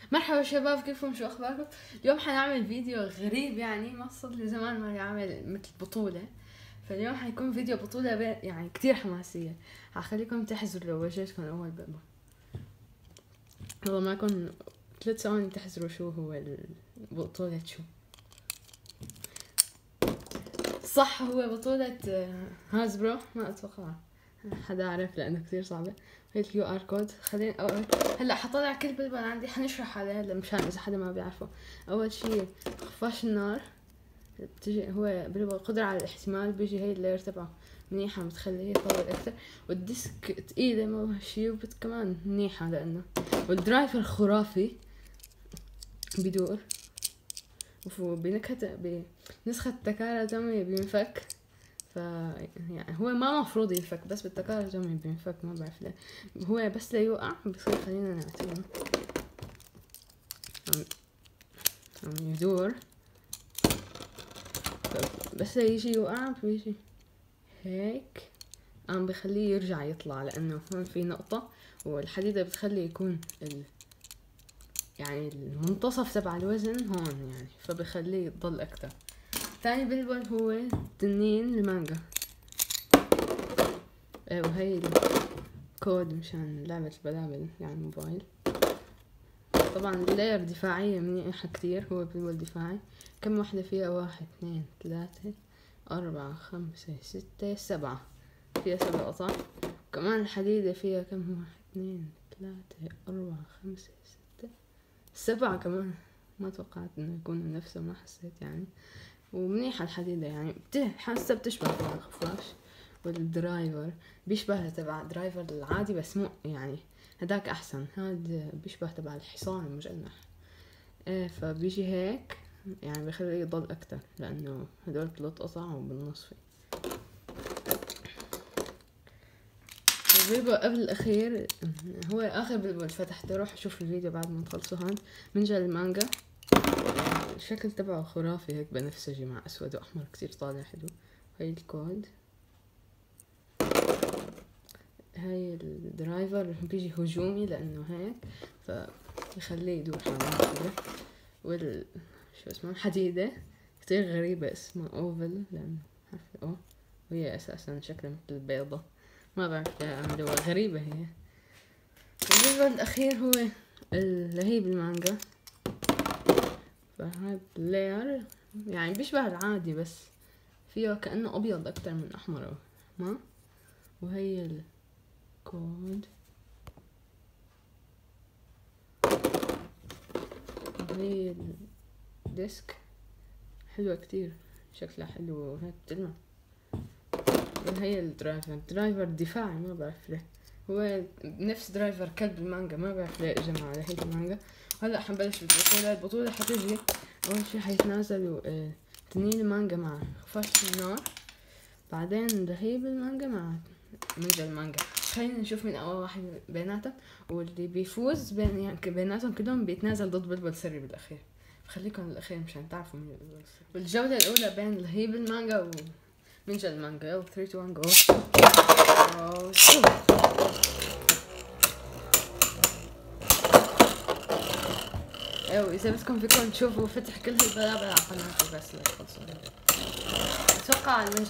مرحبا شباب، كيفكم؟ شو اخباركم؟ اليوم حنعمل فيديو غريب، يعني ما صار لي زمان ما اعمل مثل بطولة. فاليوم حيكون فيديو بطولة يعني كتير حماسية. حخليكم تحزروا لو وجهتكم اول بأبا. والله معكم 3 ثواني تحزروا شو هو البطولة. شو صح؟ هو بطولة هازبرو، ما اتوقع حدا عارف لانه كتير صعبة. هي الكيو ار كود. خلينا اول هلا حطلع كل بلبل عندي، حنشرح عليه هلا مشان اذا حدا ما بيعرفه. اول شي خفاش النار بتجي، هو بلبل قدرة على الاحتمال، بيجي هي اللاير تبعه منيحة بتخليه يطول اكثر، والديسك تقيلة ما شي كمان منيحة لانه، والدرايفر خرافي بدور. بنسخة تكارا تومي بينفك، يعني هو ما مفروض ينفك، بس بالتكارا تومي بينفك، ما بعرف ليه. هو بس ليوقع بصير. خلينا نعتبره عم يدور، بس ليجي يوقع بيجي هيك عم بخليه يرجع يطلع، لانه هون في نقطة والحديدة بتخلي يكون يعني المنتصف تبع الوزن هون، يعني فبخليه يضل اكتر. تاني بلبل هو تنين المانجا، وهي الكود مشان لعبة البلابل يعني موبايل. طبعا اللاير دفاعية منيحة كتير، هو بلبل دفاعي. كم وحدة فيها؟ 1 2 3 4 5 6 7، فيها 7 قطع. كمان الحديدة فيها كم؟ 1 2 3 4 5 6 7 كمان. ما توقعت انه يكون نفسه، ما حسيت يعني. ومنيحة الحديدة، يعني حاسة بتشبه تبع الخفاش. والدرايفر بيشبه تبع الدرايفر العادي، بس مو يعني هداك احسن، هاد بيشبه تبع الحصان المجنح. فبيجي هيك يعني بخليه يضل اكتر، لانه هدول 3 قطع وبالنص فيه. البلبل قبل الاخير هو اخر بلبل فتحته، روح شوف الفيديو بعد ما تخلصوا. هون منجل المانجا، الشكل تبعه خرافي، هيك بنفسجي مع اسود واحمر، كتير طالع حلو. هاي الكود. هاي الدرايفر بيجي هجومي لانه هيك، فبخليه يدور حوالين كده. شو اسمه حديدة كتير غريبة، اسمها اوفل لانه حرف او، وهي اساسا شكلها مثل البيضة، ما بعرف ليه عملوها غريبة هي. الجزء الاخير هو اللهيب المانجا، فهذا اللاير يعني بيشبه العادي، بس فيه كأنه ابيض اكتر من احمر، ما وهي الكود. وهي الديسك حلوة كتير، شكلها حلو وهيك بتلمع. وهي الدرايفر دفاعي، ما بعرف ليه، هو نفس درايفر كلب المانجا، ما بعرف ليه اجى مع لهيب المانجا. هلا حنبلش بالبطولة. البطولة حتجي اول شي حيتنازلوا تنين المانجا مع خفاش النار، بعدين لهيب المانجا مع منجل المانجا. خلينا نشوف مين اول واحد بيناتهم، واللي بيفوز يعني بيناتهم كلهم بيتنازل ضد بلبل سري بالاخير. خليكم للاخير مشان تعرفوا مين بلبل سري. والجولة الاولى بين لهيب المانجا ومنجل المانجا. يلا 3 2 1 جو. ايوه، اذا بدكم فيكم تشوفوا فتح كل البلابل على قناتي، بس لا تخلصوا. اتوقع المنجل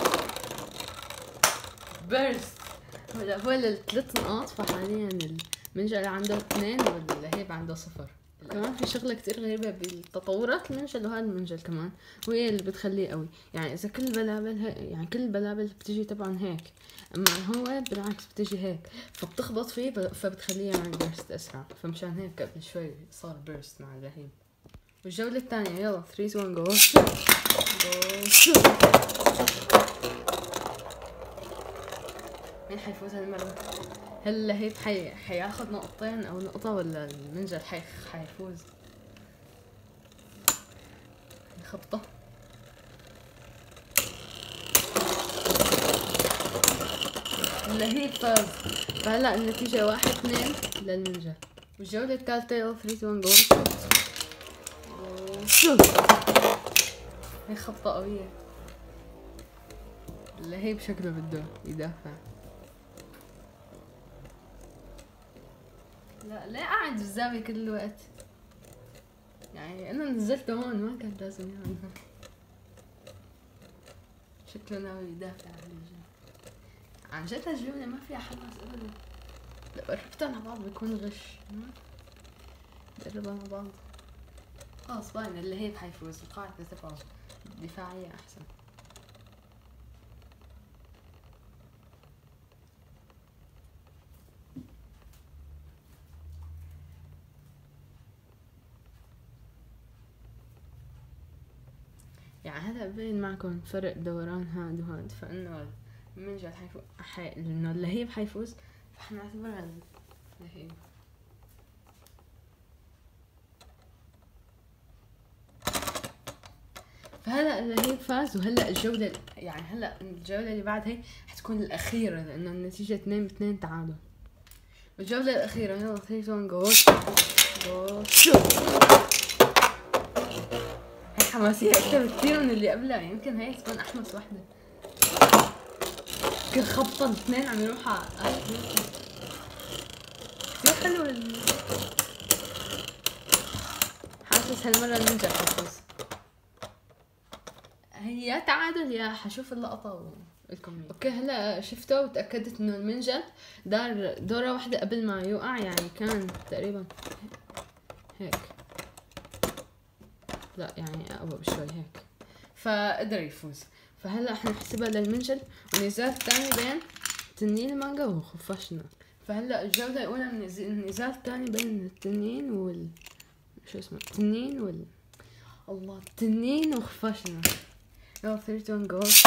بيرست هو ال3 نقاط، فحاليا المنجل عنده 2 واللهيب عنده 0. كمان في شغلة كتير غريبة بالتطورات المنجل، وهذا المنجل كمان وهي اللي بتخليه قوي. يعني اذا كل البلابل يعني كل البلابل بتجي طبعا هيك، اما هو بالعكس بتجي هيك، فبتخبط فيه فبتخليه يعمل بيرست اسرع، فمشان هيك قبل شوي صار بيرست مع اللهيب. والجولة الثانية يلا 3 2 1 جو. مين حيفوز هالمرة؟ هل اللهيب حياخد نقطتين او نقطة، ولا المنجل حيفوز؟ خبطة. اللهيب فاز، فهلا النتيجة 1 2 للمنجل. والجولة الثالثة يلا 3 2 1 جو. هي خبطة قوية، اللهيب شكله بده يدافع. لا ليه قاعد بالزاوية كل الوقت؟ يعني انا نزلته هون ما كان لازم يعني. شكله ناوي يدافع عن الجيم. عن جد الجملة ما فيها حماس ابدا، لو قربتها مع بعض بيكون غش. قربها مع بعض خلاص باين اللي هي حيفوز. القاعدة تبعه دفاعية احسن. يعني هلا بين معكم فرق دوران هاد وهاد، فانه المنجل حيفوز انه اللهيب حيفوز، فحنعتبرها اللهيب. فهلا اللهيب فاز. وهلا الجولة يعني هلا الجولة اللي بعد هي حتكون الأخيرة، لأنه النتيجة 2-2 تعادل. الجولة الأخيرة يلا 3-1 جو شو هي حماسية أكثر بكثير من اللي قبلها. يمكن هي تكون أحمس وحدة. كل خبطة الاثنين عم يروحوا كثير حلوة. حاسس هالمرة ننجح حفوز. هي يا تعادل يا حشوف اللقطة لكم. اوكي هلا شفته وتأكدت انه المنجل دار دورة واحدة قبل ما يوقع، يعني كان تقريبا هيك، لا يعني اقوى بشوي هيك، فقدر يفوز. فهلا حنحسبها للمنجل. ونزال تاني بين تنين المانجا وخفاشنا. فهلا الجولة الأولى من النزال الثاني بين التنين شو اسمه التنين الله التنين وخفاشنا. يلا 3-2 جوش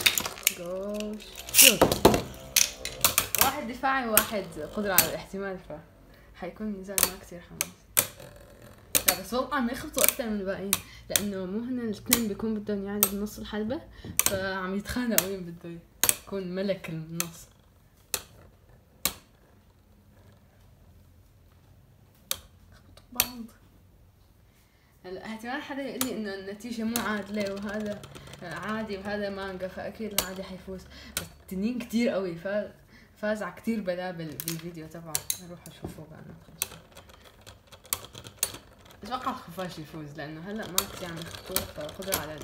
شوت. واحد دفاعي وواحد قدرة على الاحتمال، حيكون نزال ما كتير حماس. لا بس والله عم يخبطوا أكثر من الباقيين، لأنه مو هن الاثنين بيكون بدهم يعادل بنص الحلبة، فعم يتخانقوا مين بده يكون ملك النص. خبطوا بعض. هلا احتمال حدا يقول لي انه النتيجة مو عادلة وهذا عادي وهذا مانجا، فاكيد العادي حيفوز. بس التنين كتير قوي، فاز على كتير بلابل بالفيديو تبعه. روحوا شوفوا بقى. اتوقع الخفاش يفوز لانه هلا ما كتير عم يخطوه، فقدر على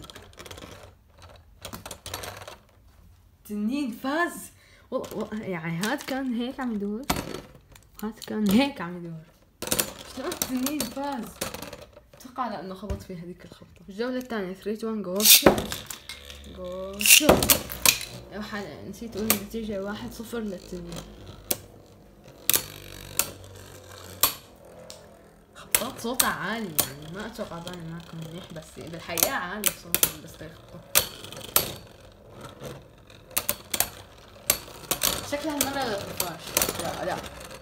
التنين فاز. يعني هاد كان هيك عم يدور، هاد كان هيك عم يدور. شلون التنين فاز؟ اتوقع لانه خبط في هذيك الخبطة. الجولة الثانية 3-1 جو شو. نسيت اقول النتيجة 1-0 للتنين. خبطات صوتها عالي، يعني ما اتوقع باين معكم منيح، بس بالحقيقة عالي صوتها بس تخبطوا. شكلها المرة للخفاش. لا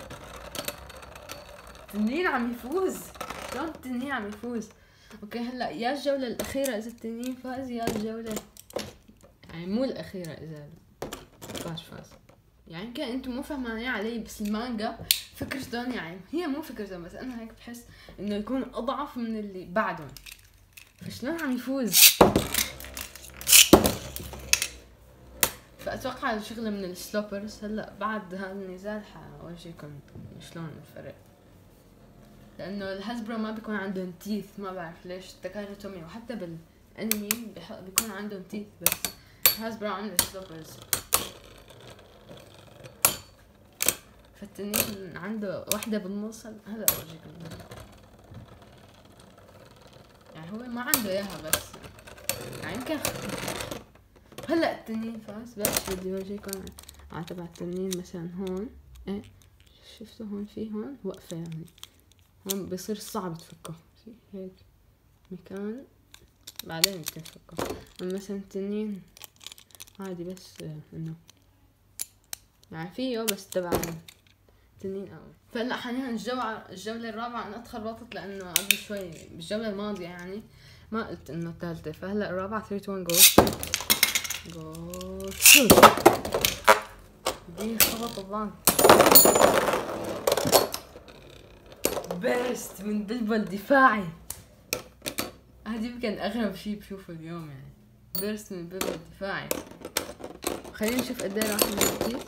التنين عم يفوز. شلون التنين عم يفوز؟ اوكي هلا يا الجولة الأخيرة إذا التنين فاز، يا الجولة يعني مو الأخيرة إذا الخفاش فاز. يعني يمكن انتم مو فهمانين علي، بس المانجا فكرتهم يعني هي مو فكرتهم، بس انا هيك بحس انه يكون اضعف من اللي بعدهم. فشلون عم يفوز؟ فاتوقع شغله من السلوبرز. هلا بعد هذا النزال حورجيكم شلون الفرق، لانه الهازبرو ما بيكون عندهم تيث. ما بعرف ليش تكاري تومي وحتى بالانمي بيكون عندهم تيث، بس الهازبرو عنده سلوبرز. فالتنين عنده واحدة بالنص. هلا اورجيكم يعني هو ما عنده اياها، بس يعني يمكن هلا التنين فاز. بس بدي اورجيكم على تبع التنين مثلا هون. ايه شفتوا هون في هون وقفة، يعني هون بيصير صعب تفكه هيك مكان، بعدين يمكن تفكه. مثلا التنين عادي، بس انه يعني فيه بس تبع تنين قوي. فهلا حاليا الجولة الرابعة انا اتخربطت، لانه قبل شوي بالجولة الماضية يعني ما قلت انه الثالثة. فهلا الرابعة 3-2 جو شوت. دي خبطوا بعض. بيرست من بلبل دفاعي. هذا يمكن اغرب شي بشوفه اليوم، يعني بيرست من بلبل دفاعي. خلينا نشوف قد ايه راح نحكي.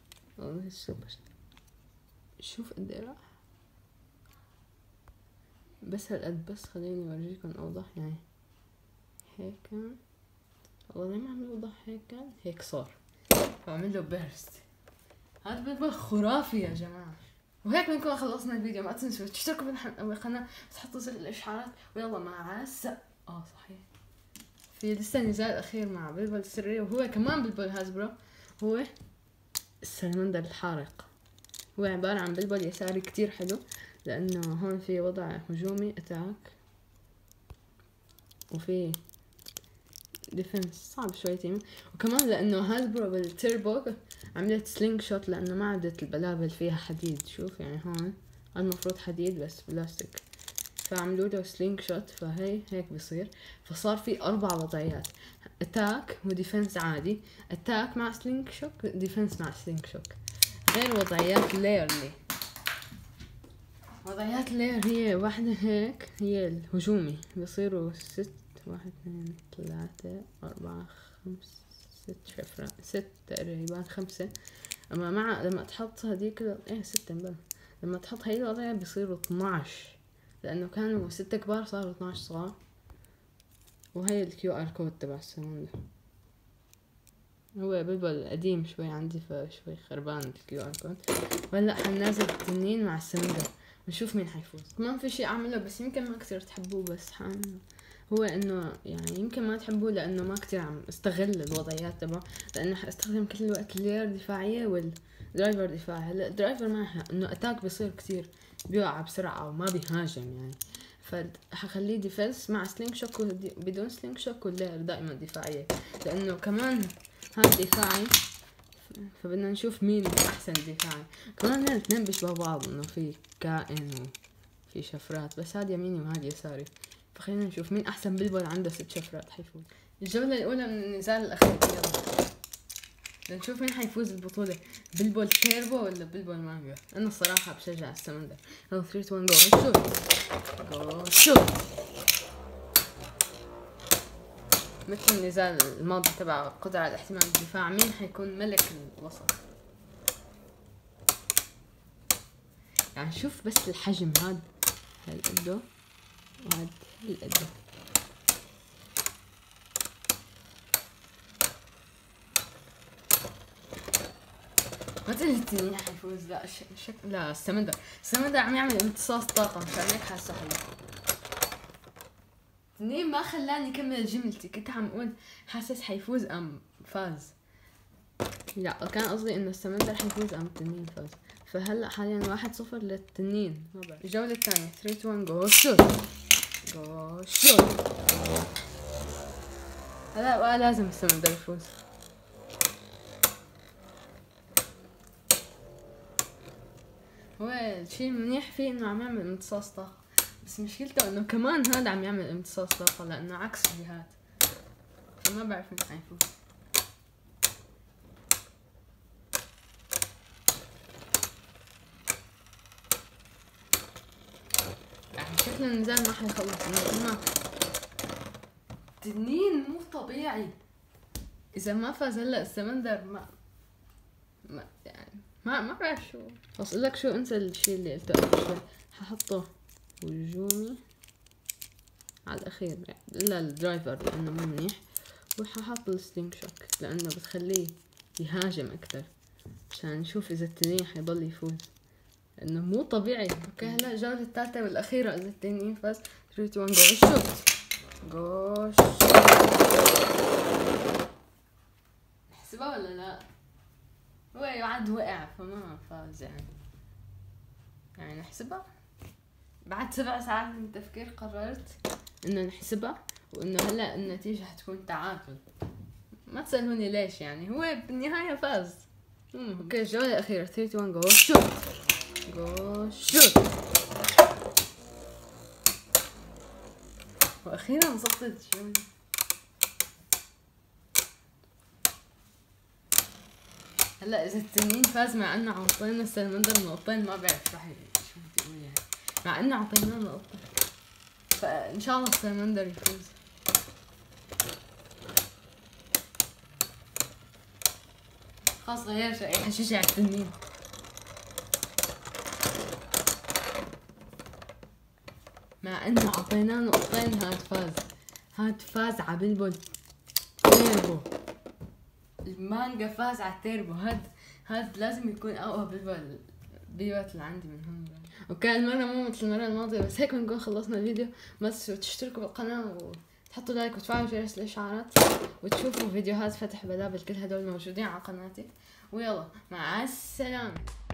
والله السوبر شوف قد ايه راح. بس هالقد بس. خليني اورجيكم اوضح يعني. هيك والله ليه ما عم يوضح هيك؟ هيك صار. بعمل له بيرست. هذا بيبقى خرافي يا جماعه. وهيك بنكون خلصنا الفيديو. ما تنسوا تشتركوا بالقناه، تحطوا زر الاشعارات، ويلا مع صحيح في لسه نزال اخير مع بلبل السرية، وهو كمان بلبل هازبرو. هو السلمندر الحارق. هو عبارة عن بلبل يساري كتير حلو، لانه هون في وضع هجومي اتاك، وفي ديفنس صعب شويتين، وكمان لانه هازبرو بالتيربو عملت سلينج شوت، لانه ما عدت البلابل فيها حديد. شوف يعني هون المفروض حديد بس بلاستيك، فعملوا له سلينج شوت، فهي هيك بصير. فصار في 4 وضعيات: اتاك وديفنس عادي، اتاك مع سلينج شوك، ديفنس مع سلينج شوك. غير وضعيات الليرلي. وضعيات اللير هي واحدة هيك، هي الهجومي، بيصيروا 6 1 2 3 4 5 6 شفرات، 6 تقريبا 5. اما مع لما تحط هذيك 6 مبلا. لما تحط هاي الوضعية بيصيروا 12، لانه كانوا 6 كبار صاروا 12 صغار. وهي الكيو ار كود تبع السلمندر. هو بلبل قديم شوي عندي، فشوي خربان الكيو ار كود. وهلا حننزل التنين مع السلمندر، نشوف مين حيفوز. كمان في شي اعمله بس يمكن ما كتير تحبوه، بس هو انه يعني يمكن ما تحبوه لانه ما كتير عم استغل الوضعيات تبعه، لانه حاستخدم كل الوقت اللير دفاعية والدرايفر دفاعي. هلا الدرايفر ما انه اتاك بيصير كتير، بيوقع بسرعة وما بيهاجم يعني، فحخليه ديفنس مع سلينج شوك بدون سلينج شوك، واللير دائما دفاعية، لانه كمان هذا دفاعي، فبدنا نشوف مين احسن دفاعي. كمان الاثنين بيشبهوا بعض، انه في كائن وفي شفرات، بس هذا يميني وهذا يساري، فخلينا نشوف مين احسن بلبل عنده 6 شفرات حيفوز. الجولة الاولى من النزال الاخير، يلا بدنا نشوف مين حيفوز البطولة، بلبل تيربو ولا بلبل مانجا. انا الصراحة بشجع السلمندر. يلا 3 2 1 جو شوت. جو شوت. مثل النزال الماضي تبع قدرة على احتمال الدفاع، مين حيكون ملك الوسط. يعني شوف بس الحجم، هاد هالقده وهاد هالقده. ما تقولي التنين حيفوز، لا لا السلمندر عم يعمل امتصاص طاقة، مشان هيك حاسه حلو. التنين ما خلاني كمل جملتي، كنت عم اقول حاسس حيفوز ام فاز. لا كان قصدي انه السلمندر حيفوز ام التنين فاز. فهلا حاليا 1-0 للتنين. الجولة الثانية 3 2 1 جو شوت. جو شوت. هلا بقى لازم السلمندر يفوز. هو الشيء المنيح فيه انه عم يعمل امتصاص طاقة، بس مشكلته انه كمان هذا عم يعمل امتصاص طاقة، لانه عكس الجهات، فما بعرف مين حيفوز. يعني شكل النزال ما حيخلص، انه التنين مو طبيعي. اذا ما فاز هلا السلمندر ما يعني ما بعرف شو. بس اقول لك شو، انسى الشيء اللي قلته قبل شوي. ححطه هجومي على الاخير، يعني الا الدرايفر لانه مو منيح، وححط السلينج شوك لانه بتخليه يهاجم اكثر، عشان نشوف اذا التنين حيضل يفوز، لانه مو طبيعي. اوكي هلا الجولة الثالثة والاخيرة، اذا التنين فاز 3 2 1 جو شوت. جو شوت. نحسبها ولا لا؟ هو يعد وقع فما فاز يعني نحسبها. بعد 7 ساعات من التفكير قررت انه نحسبها، وانه هلا النتيجة حتكون تعادل. ما تسألوني ليش، يعني هو بالنهاية فاز. اوكي الجولة الأخيرة 3 2 1 جو شوت. جو شوت. وأخيرا زبطت الجولة. هلا إذا التنين فاز، مع إنه عطينا السلمندر نقطتين، ما بعرف شو بدي أقول يعني، مع إنه عطيناه نقطة، فإن شاء الله السلمندر يفوز. خلاص غير شيء، حشيشي على التنين. مع انه عطيناه نقطتين هاد فاز على بلبل تيربو. المانجا فاز على التيربو. هاد لازم يكون اقوى بلبل بيوت اللي عندي من هون. اوكي المرة مو مثل المرة الماضية، بس هيك بنكون خلصنا الفيديو. ما تنسوا تشتركوا بالقناة وتحطوا لايك وتفعلوا جرس الاشعارات وتشوفوا فيديوهات فتح بلابل، كل هدول موجودين على قناتي. ويلا مع السلامة.